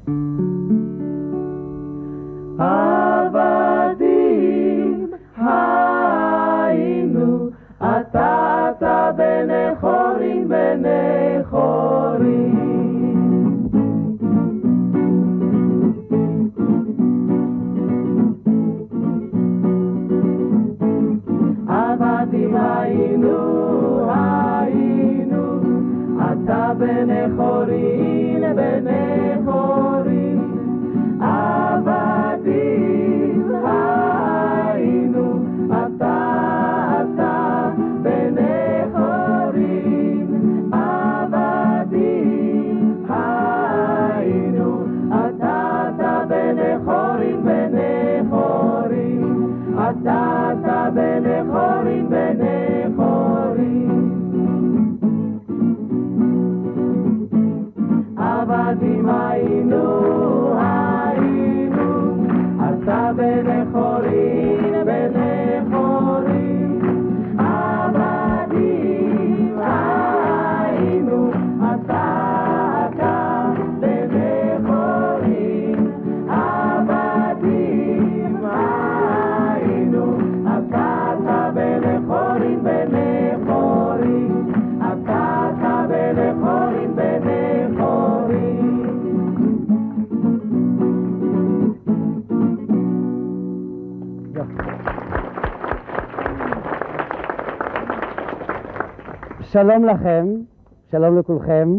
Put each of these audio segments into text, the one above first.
עבדים היינו, אתה בני חורים בני חורים. עבדים היינו, אתה בני חורים בני חורים. עבדים היינו, אתה בני חורים. עבדים היינו, אתה בני חורים בני חורים. אתה בני חורים בני חורים. עבדים היינו, אתה בני חורים בני חורים. עבדים היינו, אתה בני חורים. עבדים היינו, אתה בני חורים בני חורים. אתה בני חורים בני חורים. שלום לכם, שלום לכולכם.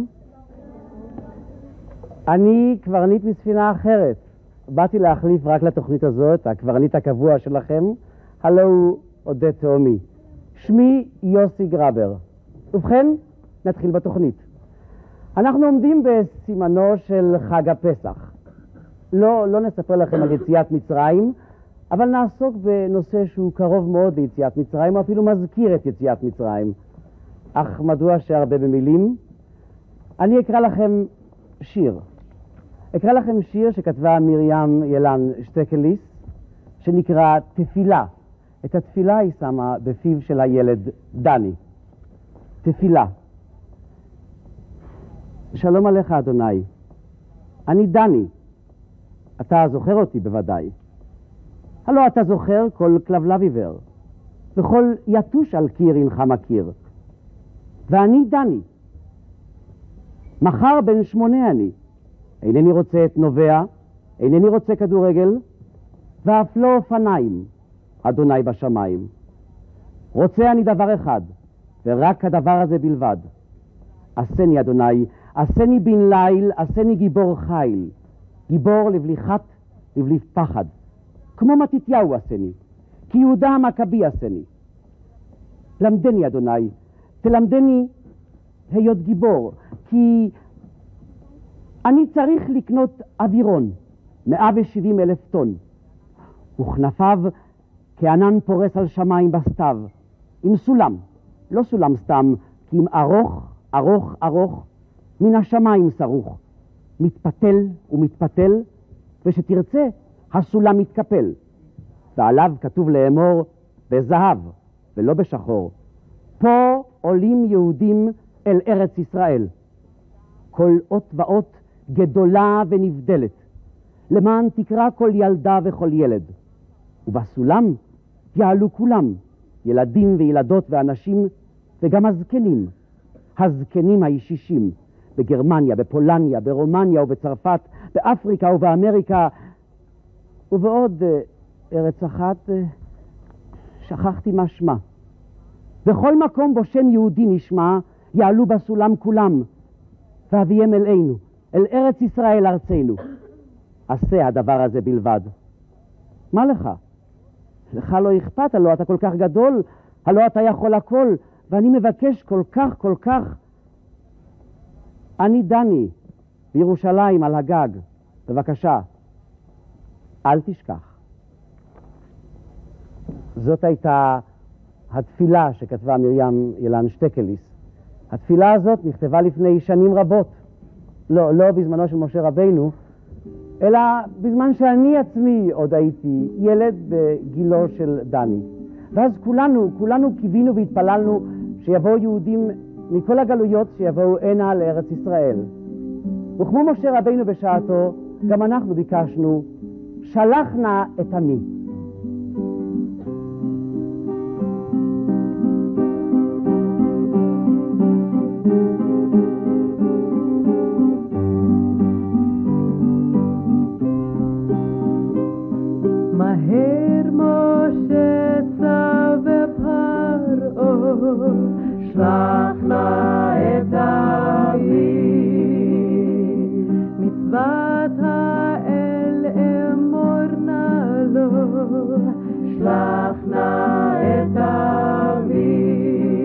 אני קברניט מספינה אחרת. באתי להחליף רק לתוכנית הזאת, הקברניט הקבוע שלכם. הלו הוא עודד תאומי. שמי יוסי גרבר. ובכן, נתחיל בתוכנית. אנחנו עומדים בסימנו של חג הפסח. לא נספר לכם על יציאת מצרים, אבל נעסוק בנושא שהוא קרוב מאוד ליציאת מצרים, או אפילו מזכיר את יציאת מצרים. אך מדוע שהרבה במילים? אני אקרא לכם שיר. אקרא לכם שיר שכתבה מרים ילן שטקליס, שנקרא תפילה. את התפילה היא שמה בפיו של הילד דני. תפילה. שלום עליך אדוני. אני דני. אתה זוכר אותי בוודאי. הלא אתה זוכר כל כלבלב עיוור, וכל יתוש על קיר אינך מכיר. ואני דני. מחר בן 8 אני. אינני רוצה את נובע, אינני רוצה כדורגל, ואף לא אופניים, אדוני בשמיים. רוצה אני דבר אחד, ורק הדבר הזה בלבד. עשני אדוני, עשני בן ליל, עשני גיבור חיל. גיבור לבלי חת, לבלי פחד. כמו מתתיהו עשני, כי יהודה המכבי עשני. למדני אדוני, תלמדני היות גיבור, כי אני צריך לקנות אווירון, 170,000 טון, וכנפיו כענן פורס על שמיים בסתיו, עם סולם, לא סולם סתם, כי עם ארוך, ארוך, ארוך, מן השמיים שרוך, מתפתל ומתפתל, ושתרצה הסולם מתקפל, ועליו כתוב לאמור בזהב ולא בשחור. פה עולים יהודים אל ארץ ישראל. כל אות ואות גדולה ונבדלת, למען תקרא כל ילדה וכל ילד. ובסולם יעלו כולם, ילדים וילדות ואנשים, וגם הזקנים. הזקנים הישישים, בגרמניה, בפולניה, ברומניה ובצרפת, באפריקה ובאמריקה, ובעוד ארץ אחת, שכחתי מה שמה. בכל מקום בו שם יהודי נשמע, יעלו בסולם כולם, ואביהם אלינו, אל ארץ ישראל ארצנו. עשה הדבר הזה בלבד. מה לך? לך לא אכפת, הלא אתה כל כך גדול, הלא אתה יכול הכל, ואני מבקש כל כך, כל כך. אני דני, בירושלים על הגג. בבקשה, אל תשכח. זאת הייתה התפילה שכתבה מרים ילן שטקליס. התפילה הזאת נכתבה לפני שנים רבות. לא בזמנו של משה רבינו, אלא בזמן שאני עצמי עוד הייתי ילד בגילו של דני. ואז כולנו קיווינו והתפללנו שיבואו יהודים מכל הגלויות שיבואו הנה לארץ ישראל. וכמו משה רבינו בשעתו, גם אנחנו ביקשנו, שלח נא את עמי. מהר משה צווה פרעה, שלח נא את עמי. מצוות האל אמור נא לו, שלח נא את עמי.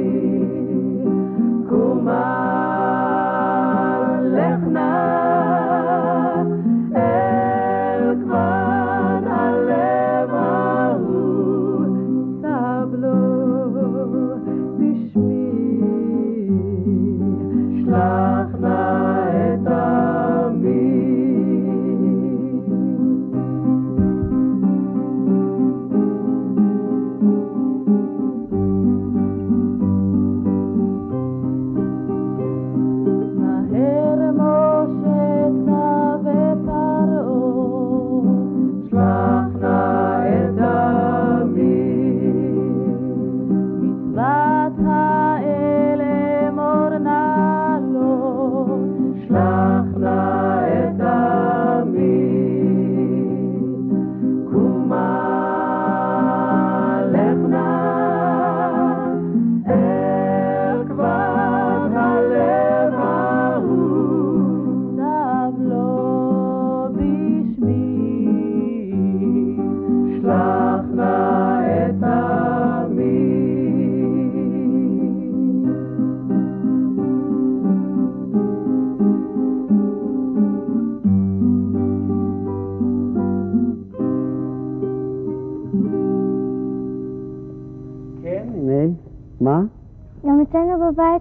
קומה לך נא אל כבוד הלב ההוא, סב לו בשמי, שלח נא את עמי. מהר משה צווה פרעה, שלח נא את עמי. מצוות האל אמור נא לו, שלח נא את עמי. קומה לך נא אל כבוד הלב ההוא, סב לו בשמי, שלח נא את עמי. כן, הנה, מה? גם אצלנו בבית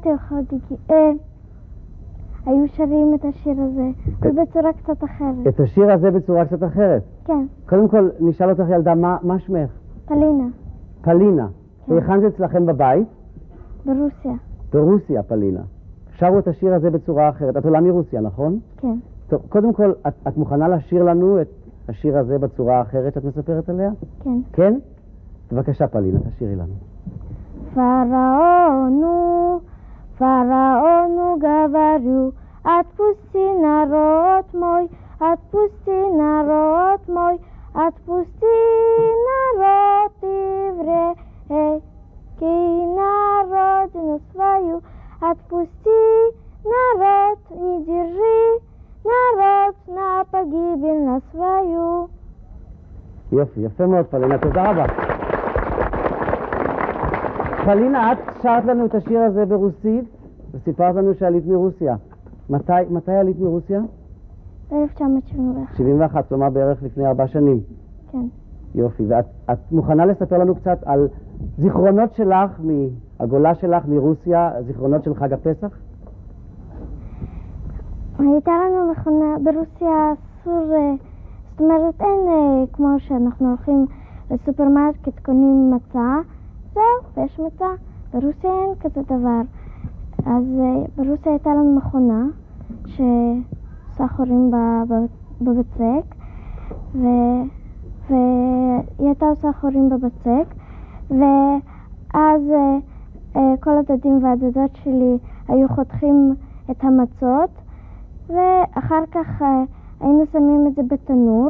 היו שרים את השיר הזה, ובצורה קצת אחרת. את השיר הזה בצורה קצת אחרת. כן, קודם כל, נשאל אותך ילדה, מה שמך? פלינה, פלינה. כן. והיכן זה אצלכם בבית? ברוסיה. ברוסיה, פלינה. שרו את השיר הזה בצורה אחרת. את עולה מרוסיה, נכון? כן. טוב, קודם כל, את מוכנה לשיר לנו את השיר הזה בצורה האחרת שאת מספרת עליה? כן. כן? בבקשה, פלינה, תשירי לנו. Фараону говорю, отпусти народ мой, отпусти народ мой, отпусти народ еврейский, на родину свою, отпусти народ, не держи народ на погибель на свою. יופי, יפה מאוד, פלינה, תודה רבה. פלינה, את שרת לנו את השיר הזה ברוסית, וסיפרת לנו שעלית מרוסיה. מתי עלית מרוסיה? ב-1971. 71, כלומר בערך לפני 4 שנים. כן. יופי, ואת מוכנה לספר לנו קצת על זיכרונות שלך, מהגולה שלך מרוסיה, זיכרונות של חג הפסח? הייתה לנו מכונה ברוסיה, אסור, זאת אומרת אין כמו שאנחנו הולכים לסופרמרקט, קונים מצה, זהו, ויש מצה. ברוסיה אין כזה דבר. אז ברוסיה הייתה לנו מכונה שעושה חורים בבצק, והיא הייתה עושה חורים בבצק, ואז כל הדודים והדודות שלי היו חותכים את המצות, ואחר כך היינו שמים את זה בתנור,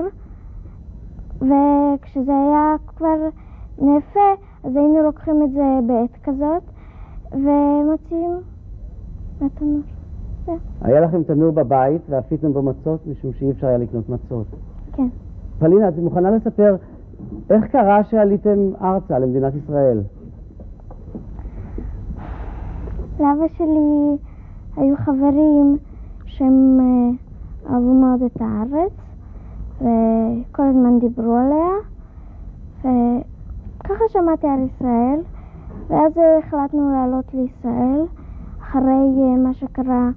וכשזה היה כבר נאפה, אז היינו לוקחים את זה בעת כזאת, ומוציאים מהתנור. היה לכם תנור בבית ואפיתם בו מצות, משום שאי אפשר היה לקנות מצות. כן. פלינה, את מוכנה לספר איך קרה שעליתם ארצה למדינת ישראל? לאבא שלי היו חברים שהם אהבו מאוד את הארץ, וכל הזמן דיברו עליה, וככה שמעתי על ישראל, ואז החלטנו לעלות לישראל, אחרי מה שקרה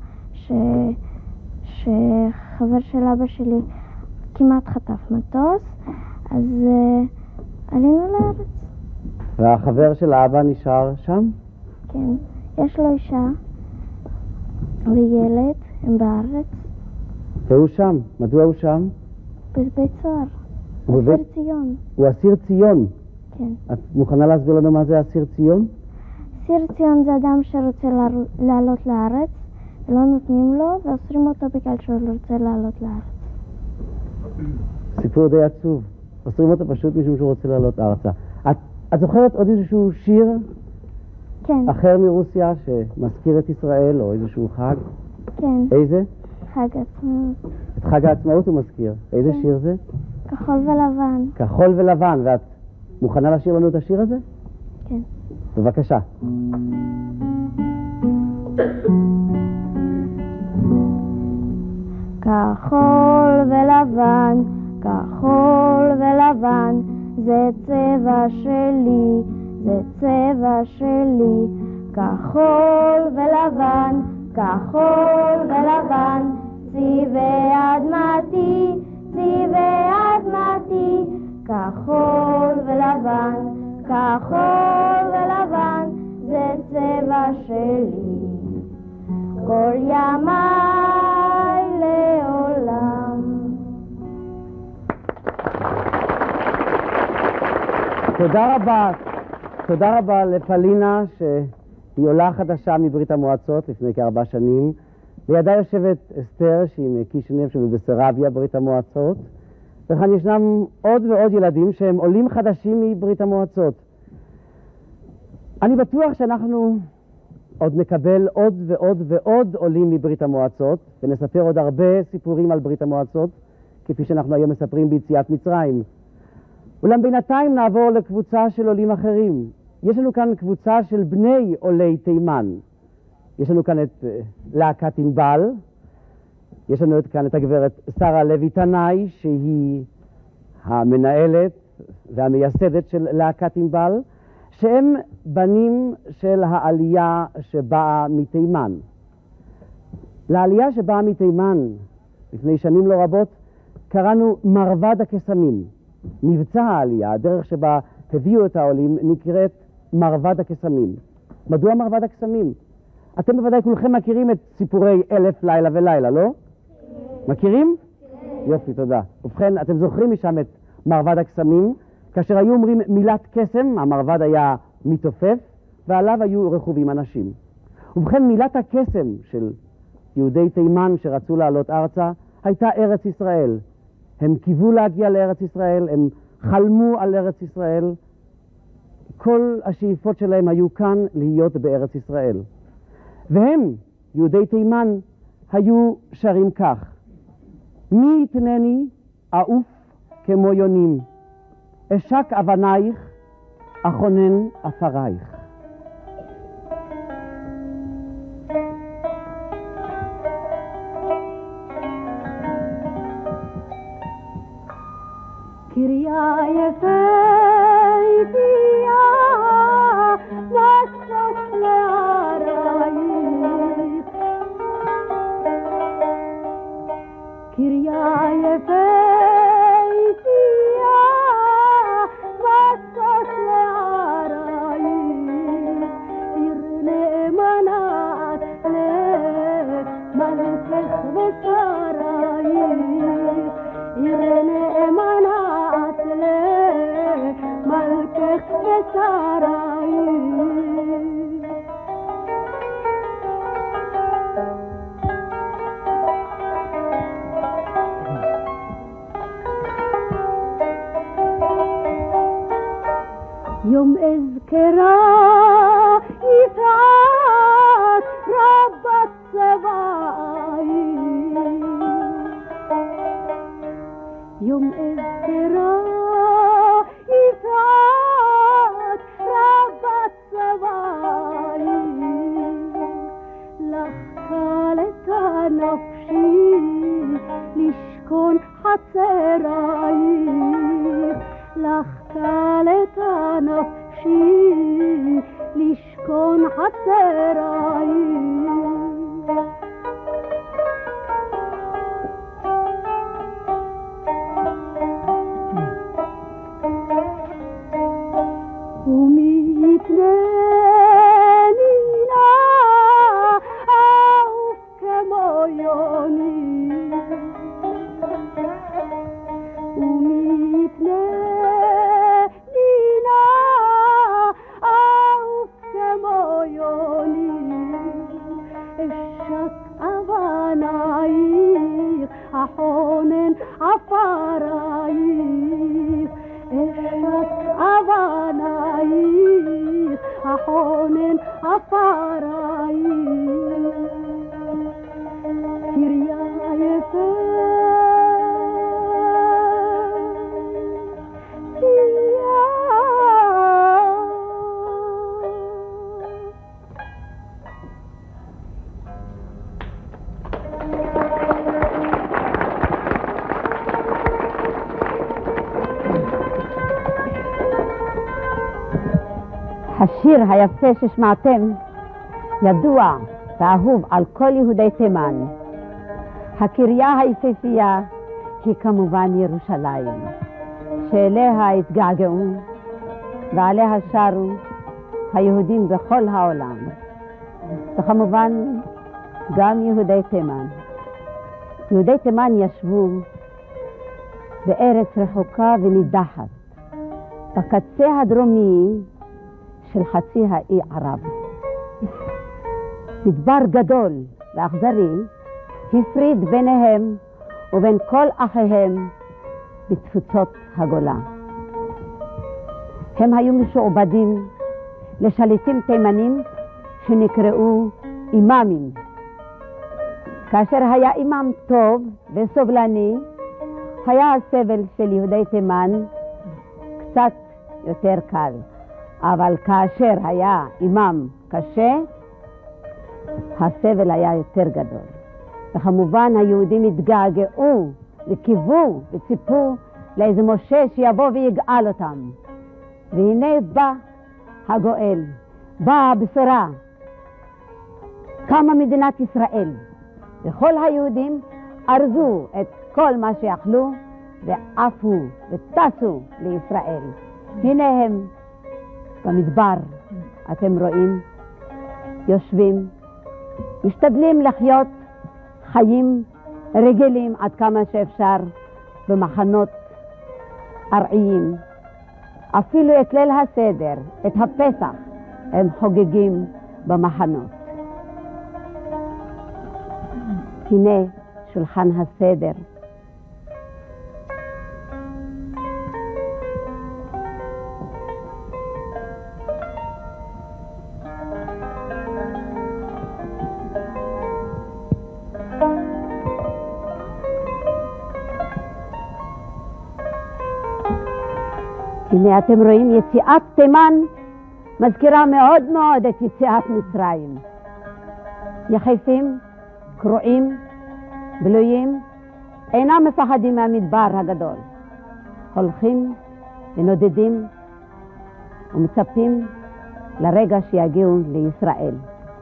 שחבר של אבא שלי כמעט חטף מטוס, אז עלינו לארץ. והחבר של האבא נשאר שם? כן, יש לו אישה וילד, הם בארץ. והוא שם. מדוע הוא שם? בבית סוהר. הוא אסיר בבית- ציון. הוא אסיר ציון. כן. את מוכנה להסביר לנו מה זה אסיר ציון? אסיר ציון זה אדם שרוצה לעלות לארץ, ולא נותנים לו, ואוסרים אותו בגלל שהוא לא רוצה לעלות לארץ. סיפור די עצוב. אוסרים אותו פשוט משום שהוא רוצה לעלות ארצה. את זוכרת עוד איזשהו שיר כן, אחר מרוסיה שמזכיר את ישראל, או איזשהו חג? כן, איזה? חג עצמאות. את חג העצמאות הוא מזכיר. איזה כן. שיר זה? כחול ולבן. כחול ולבן. ואת מוכנה לשיר לנו את השיר הזה? כן. בבקשה. כחול ולבן, כחול ולבן, זה צבע שלי, זה צבע שלי. כחול ולבן, כחול ולבן, צבעי אדמתי, צבעי אדמתי. כחול ולבן, כחול ולבן, זה צבע שלי. כל ימיי לעולם. תודה רבה. תודה רבה לפלינה, שהיא עולה חדשה מברית המועצות לפני כ4 שנים. לידה יושבת אסתר, שהיא מקישינב שבבסרביה, ברית המועצות. וכאן ישנם עוד ועוד ילדים שהם עולים חדשים מברית המועצות. אני בטוח שאנחנו עוד נקבל עוד ועוד ועוד עולים מברית המועצות, ונספר עוד הרבה סיפורים על ברית המועצות, כפי שאנחנו היום מספרים ביציאת מצרים. אולם בינתיים נעבור לקבוצה של עולים אחרים. יש לנו כאן קבוצה של בני עולי תימן. יש לנו כאן את להקת ענבל, יש לנו כאן את הגברת שרה לוי תנאי, שהיא המנהלת והמייסדת של להקת ענבל, שהם בנים של העלייה שבאה מתימן. לעלייה שבאה מתימן, לפני שנים לא רבות, קראנו מרבד הקסמים. מבצע העלייה, הדרך שבה הביאו את העולים, נקראת מרבד הקסמים. מדוע מרבד הקסמים? אתם בוודאי כולכם מכירים את סיפורי 1000 לילה ולילה, לא? מכירים? יופי, תודה. ובכן, אתם זוכרים משם את מרבד הקסמים? כאשר היו אומרים מילת קסם, המרבד היה מתופף, ועליו היו רכובים אנשים. ובכן, מילת הקסם של יהודי תימן שרצו לעלות ארצה, הייתה ארץ ישראל. הם קיוו להגיע לארץ ישראל, הם חלמו על ארץ ישראל. כל השאיפות שלהם היו כאן להיות בארץ ישראל. והם, יהודי תימן, היו שרים כך: מי יתנני אעוף כמו יונים, אשק אבנייך, אחונן אפרייך. קריה יפהפייה, מסוף לערייך. קריה יפהפייה, מסוף לערייך. עיר נאמנת למלכך ושרייך. עיר נאמנת למלכך ושרייך. יום אזכרה יפעת רבת צבאי. יום אזכרה יפעת רבת צבאי. לך קלת נפשי לשכון חצרייך. לך קלת נפשי לשכון חצרייך. פרעים קריה יפה השיר היפה ששמעתם ידוע ואהוב על כל יהודי תימן. הקריה היפהפייה היא כמובן ירושלים, שאליה התגעגעו ועליה שרו היהודים בכל העולם, וכמובן גם יהודי תימן. יהודי תימן ישבו בארץ רחוקה ונידחת, בקצה הדרומי של חצי האי ערב. מדבר גדול ואכזרי הפריד ביניהם ובין כל אחיהם בתפוצות הגולה. הם היו משועבדים לשליטים תימנים שנקראו אימאמים. כאשר היה אימאם טוב וסובלני, היה הסבל של יהודי תימן קצת יותר קל. אבל כאשר היה אימאם קשה, הסבל היה יותר גדול. וכמובן היהודים התגעגעו וקיוו וציפו לאיזה משה שיבוא ויגאל אותם. והנה בא הגואל, באה הבשורה. קמה מדינת ישראל, וכל היהודים ארזו את כל מה שיכלו ועפו וטסו לישראל. הנה הם במדבר, אתם רואים, יושבים, משתדלים לחיות חיים רגילים עד כמה שאפשר במחנות ארעיים. אפילו את ליל הסדר, את הפסח, הם חוגגים במחנות. הנה שולחן הסדר. הנה אתם רואים, יציאת תימן מזכירה מאוד מאוד את יציאת מצרים. יחפים, קרועים, בלויים, אינם מפחדים מהמדבר הגדול. הולכים ונודדים ומצפים לרגע שיגיעו לישראל.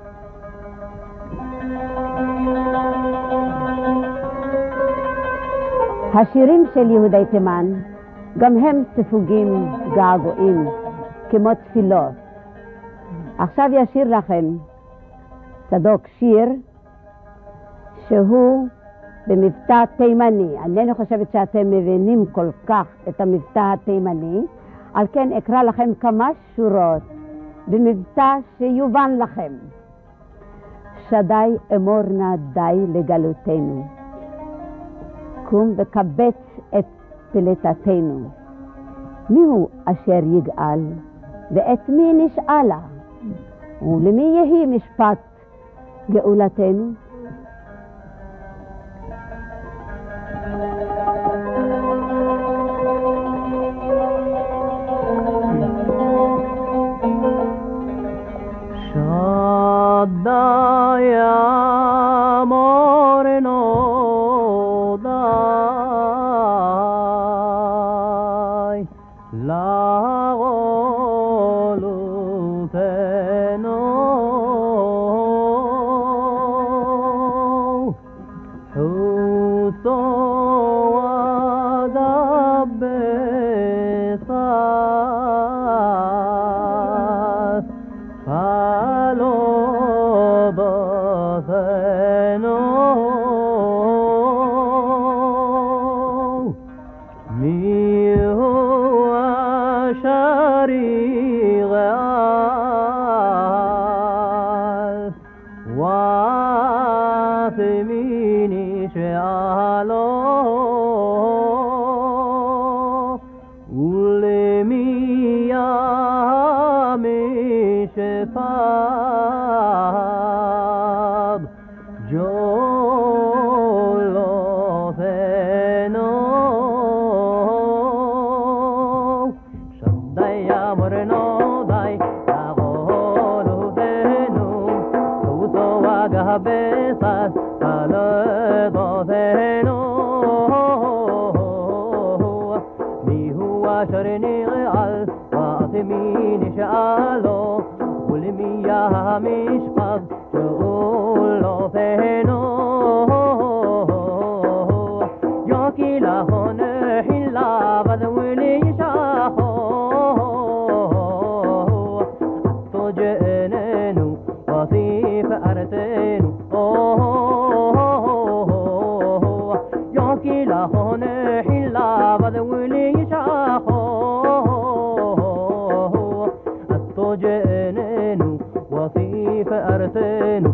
השירים של יהודי תימן גם הם ספוגים געגועים כמו תפילות. עכשיו ישיר לכם צדוק שיר שהוא במבטא תימני. אני חושבת שאתם מבינים כל כך את המבטא התימני, על כן אקרא לכם כמה שורות במבטא שיובן לכם. שדי אמור נא די לגלותנו, קום וקבץ את פלטתנו. מיהו אשר יגאל ואת מי נשאלה, ולמי יהי משפט גאולתנו? שדי אמורנו די לגאולתנו, חוצו אדבסס חלו בתנו, מיהו אשר יגאל ומי נשאלו, ולמי יהיה משפט ذهنو ميهو شرني غال واثمين شالو ولمياه مشقب شغولو ذهنو يوكي لهون حلا بذولي شاخو جئننو وصيف أرتنو يوكي لهون حلا بذولي شاخو جئننو وصيف أرتنو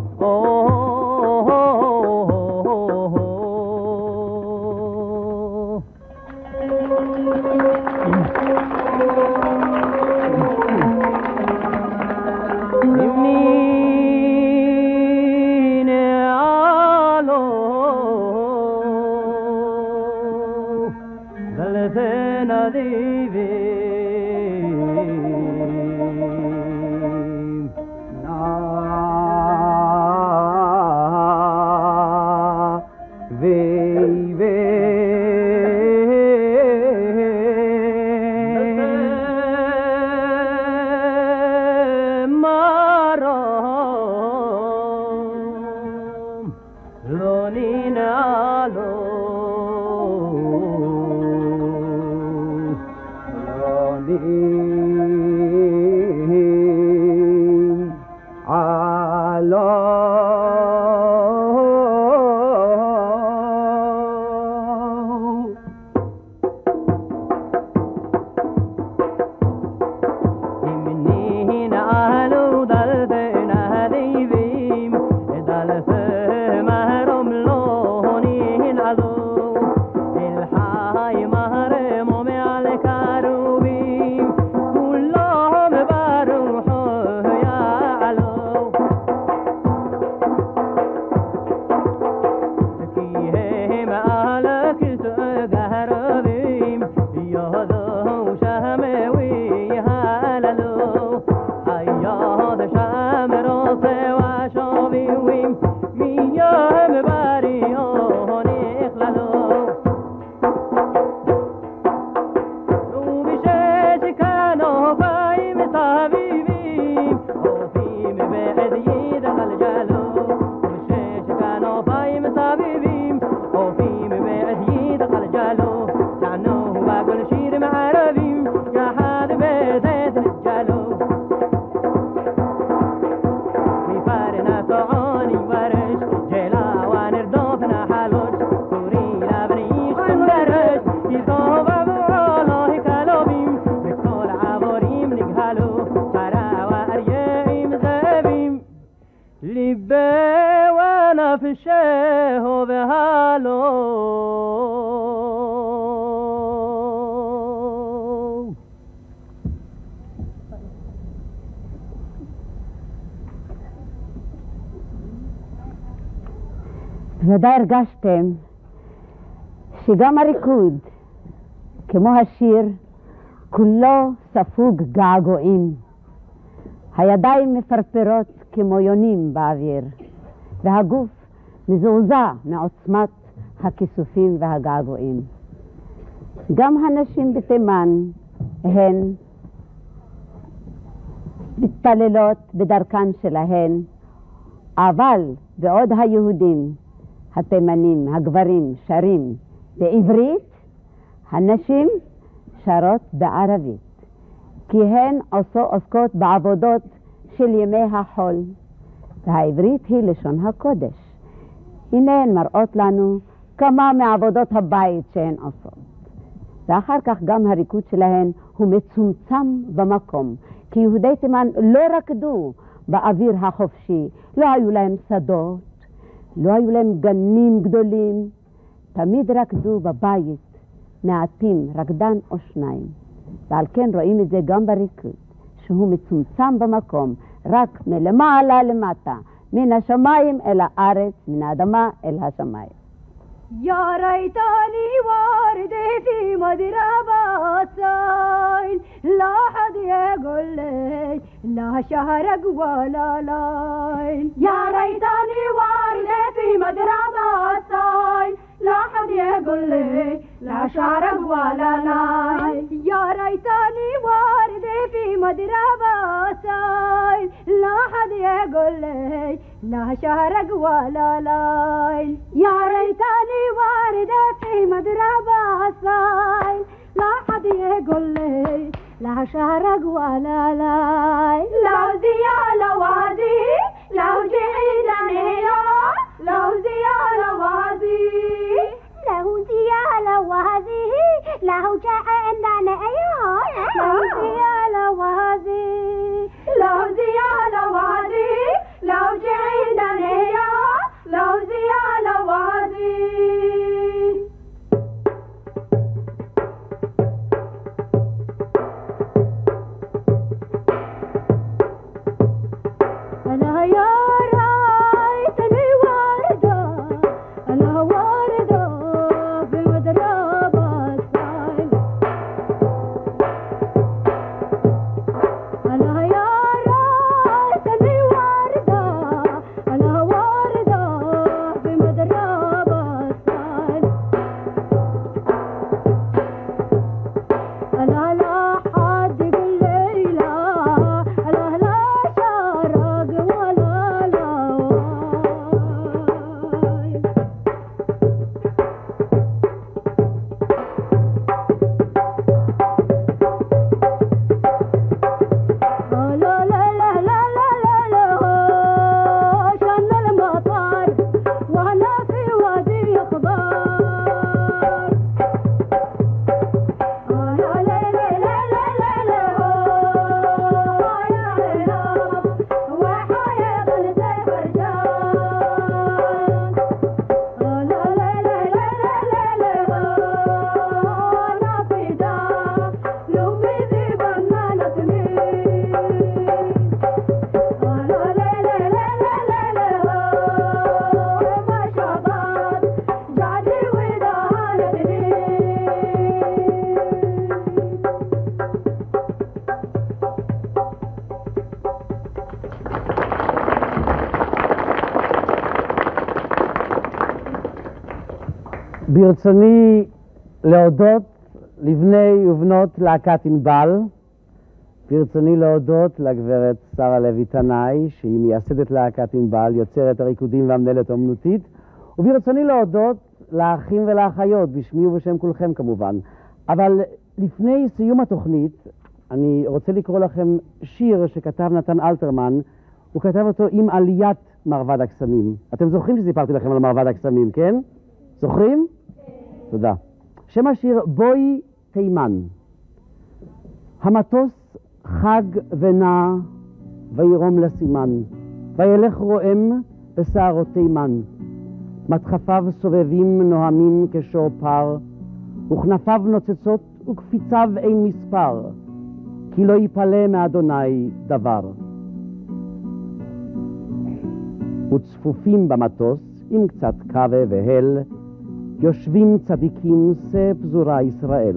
ודאי הרגשתם שגם הריקוד, כמו השיר, כולו ספוג געגועים. הידיים מפרפרות כמו יונים באוויר, והגוף מזועזע מעוצמת הכיסופים והגעגועים. גם הנשים בתימן הן מתפללות בדרכן שלהן, אבל בעוד היהודים, התימנים, הגברים שרים בעברית, הנשים שרות בערבית, כי הן עוסקות בעבודות של ימי החול, והעברית היא לשון הקודש. הנה הן מראות לנו כמה מעבודות הבית שהן עושות. ואחר כך גם הריקוד שלהן הוא מצומצם במקום, כי יהודי תימן לא רקדו באוויר החופשי, לא היו להם שדות, לא היו להם גנים גדולים, תמיד רקדו בבית, מעטים, רקדן או שניים. ועל כן רואים את זה גם בריקוד, שהוא מצומצם במקום, רק מלמעלה למטה, מן השמיים אל הארץ, מן האדמה אל השמיים. يا ريتني واردي في مدربة السيل لا حد يقول لي لا شهرك ولا ليل يا ريتني واردي في مدربة السيل يقولي لا شارق ولا لاي يا ريتني واردي في مدربة سايل لا حد يقولي لا شارق ولا لاي يا ريتني واردي في مدربة سايل لا حد يقولي لا شارق ولا لاي لو زيالة وادي لو جعيدني لو زيالة وادي لو زيالة وادي لو جعيدني لو زيالة وادي لو زيالة وادي لو جعيدني لو زيالة وادي أنا يا رايتني واردة أنا واردة في مدربة سايل أنا يا رايتني واردة أنا واردة في مدربة سايل أنا لا حد يقول لي لا أنا لا شارق ولا لاي لا لا لا لا لا لا شن المطار وأنا في وادي أخبار لا لا لا لا لا لا لا وحياة الزي فرجان لا لا لا لا لا أنا فدا لو بذي بنانتني لا لا لا لا لا ما شباب جعدي ودانتني ברצוני להודות לבני ובנות להקת ענבל. ברצוני להודות לגברת שרה לוי תנאי, שהיא מייסדת להקת ענבל, יוצרת הריקודים והמנהלת האומנותית. וברצוני להודות לאחים ולאחיות, בשמי ובשם כולכם כמובן. אבל לפני סיום התוכנית, אני רוצה לקרוא לכם שיר שכתב נתן אלתרמן. הוא כתב אותו עם עליית מרבד הקסמים. אתם זוכרים שסיפרתי לכם על מרבד הקסמים, כן? זוכרים? תודה. שם השיר בואי תימן. המטוס חג ונע וירום לסימן, וילך רועם בשערות תימן. מדחפיו סובבים נוהמים כשור פר, וכנפיו נוצצות וקפיציו אין מספר, כי לא יפלא מאדוני דבר. וצפופים במטוס עם קצת קווה והל, יושבים צדיקים שא פזורה ישראל.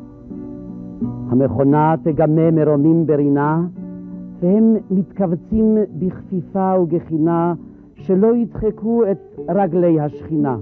המכונה תגמה מרומים ברינה, והם מתכווצים בכפיפה וגחינה, שלא ידחקו את רגלי השכינה.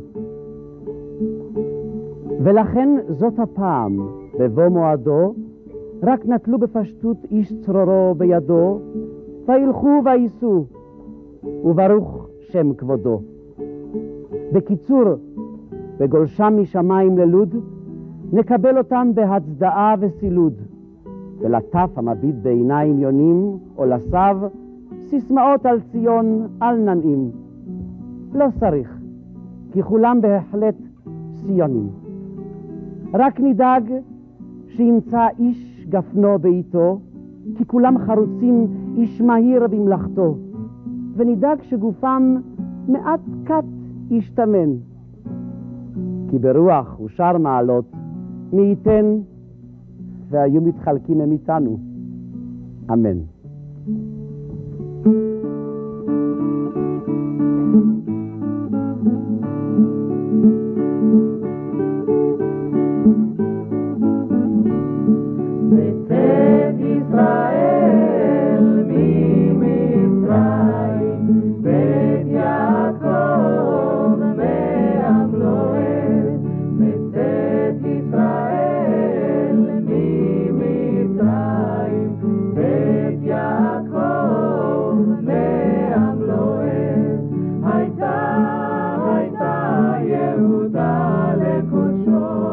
ולכן זאת הפעם, בבוא מועדו, רק נטלו בפשטות איש צרורו בידו, וילכו וייסו, וברוך שם כבודו. בקיצור, בגולשם משמיים ללוד, נקבל אותם בהצדעה וסילוד, ולטף המביט בעיניים יונים, או לסב, סיסמאות על ציון אל ננעים. לא צריך, כי כולם בהחלט ציונים. רק נדאג שימצא איש גפנו בעיתו, כי כולם חרוצים איש מהיר במלאכתו, ונדאג שגופם מעט קט ישתמן. כי ברוח ושאר מעלות מי ייתן והיו מתחלקים הם איתנו. אמן. בצאת ישראל ממצרים, בית יעקב מעם לועז, טוב.